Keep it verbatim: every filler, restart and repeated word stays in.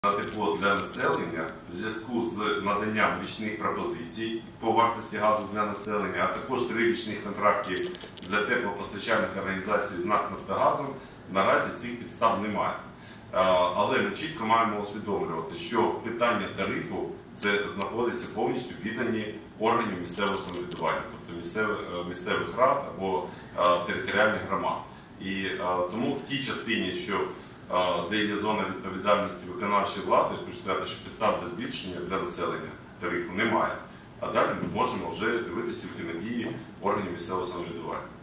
На тепло для населення в зв'язку з наданням річних пропозицій по вартості газу для населення, а також три річних контрактів для теплопостачальних організацій з НАК «Нафтогазом», наразі цих підстав немає. Але ми чітко маємо усвідомлювати, що питання тарифу це знаходиться повністю в відданні органів місцевого самоврядування, тобто місцевих, місцевих рад або територіальних громад. І тому в тій частині, що де є зона відповідальності виконавчої влади, хочу сказати, що підстав для збільшення для населення тарифу немає. А далі ми можемо вже дивитися в надії органів місцевого самоврядування.